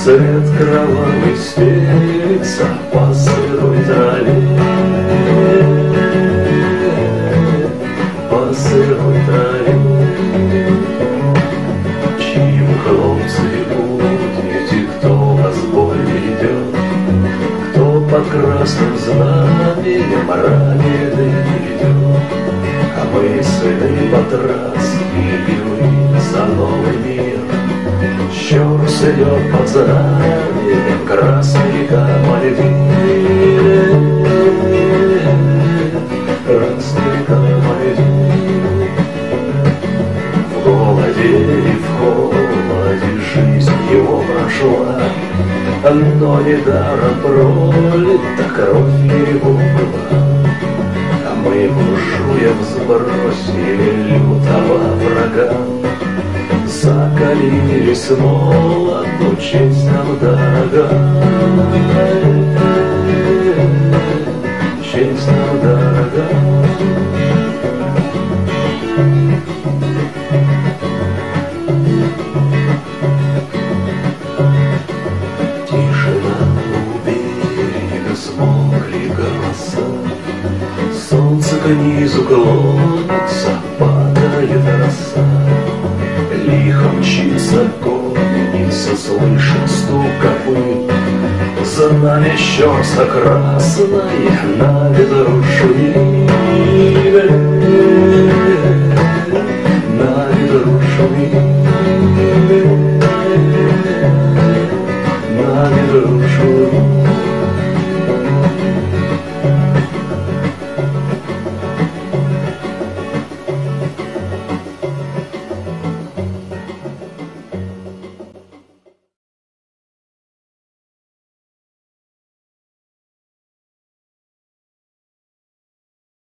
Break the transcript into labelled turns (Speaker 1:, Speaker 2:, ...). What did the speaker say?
Speaker 1: Цвет кровавый стелится по сырой траве, по сырой траве. Чьи вы, хлопцы, будете, кто вас в бой ведет, кто под красным знаменем раненый идет? А мы сыны Батрацки, и вы за новый мир. Щерс идет под знаменем красный камальдин, красный камальдин. В голоде и в холоде жизнь его прошла, но недаром пролита кровь его была. А мы буржуев сбросили лютого врага, закалились молоду, честь нам дорога, честь нам дорога. Тишина у берега, смолкли голоса, солнце к низу клонится, падает роса. Лихо мчится конница, слышит стук копыт, за нами щерса красная на ветру шумит.